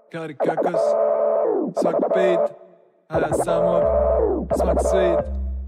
Kari kakos, svak pit, a ja samo svak svit.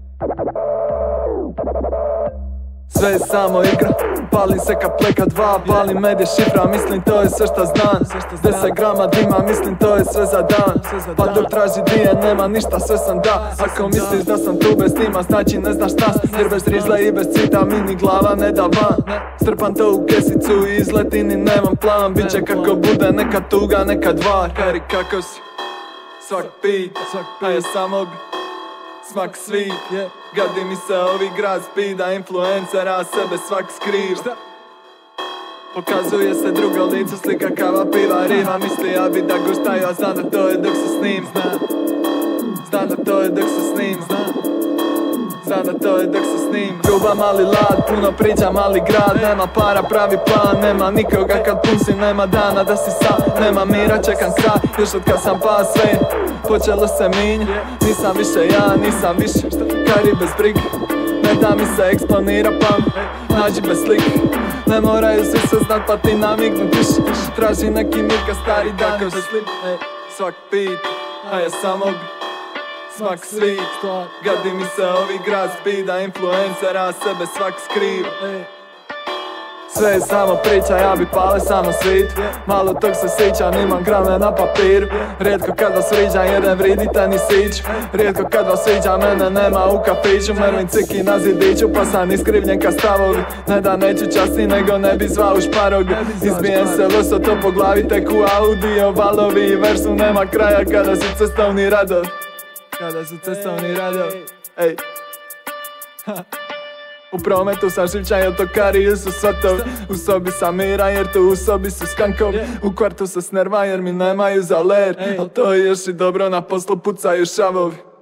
Sve je samo igra, palim se ka pleka dva, palim medije šifra, mislim to je sve šta znam. 10 grama dima, mislim to je sve za dan. Pa dok traži dije, nema ništa, sve sam da. Ako misliš da sam tu bez tima, znači ne znaš šta. Jer bez rizla i bez cita mi ni glava ne da van. Strpam to u kesicu i izletim i nemam plan. Biće kako bude, neka tuga, neka dva. Kari kako si, svak pit, a ja samog smak svit. Gadi mi se ovi grad spida, influencera, sebe svak skriv. Pokazuje se drugo lice, slika kava, piva, riva. Misli ja bi da guštaju, a znam da to je dok se s njim. Znam da to je dok se s njim. Znam da to je dok se s njim. Gruba mali lad, puno priča mali grad. Nema para, pravi plan, nema nikoga kad pun si. Nema dana da si sam, nema mira, čekam kraj. Još od kad sam pa sve počelo se minja. Nisam više ja, nisam više Kari bez brige. Ne da mi se eksponira pamet, nađi bez slike. Ne moraju svi se znat pa ti namignut više. Traži neki mir ka stari dan bez slip. Svak pit, a ja samog smak svit. Gadi mi se ovi grad spida, influencera, sebe svak skriv. Sve je samo priča, ja bi pale samo svit. Malo tog se sićam, imam grame na papiru. Rijetko kad vas vriđam, jedan vridite ni sić. Rijetko kad vas sviđa, mene nema u kafiću. Mervin ciki na zidiću, pa sam iskrivljen ka stavovi. Ne da neću časti, nego ne bi zvao šparogu. Izbijem se loso, to po glavi tek u audio valovi. I versu nema kraja kada su cestovni radovi. Kada su cestovni radovi. Ej. U prometu sam živčan jer to Kari su svatovi. U sobi sam miran jer tu u sobi su skankovi. U kvartu se snervam jer mi nemaju za ler. Al to je još i dobro, na poslu pucaju šavovi.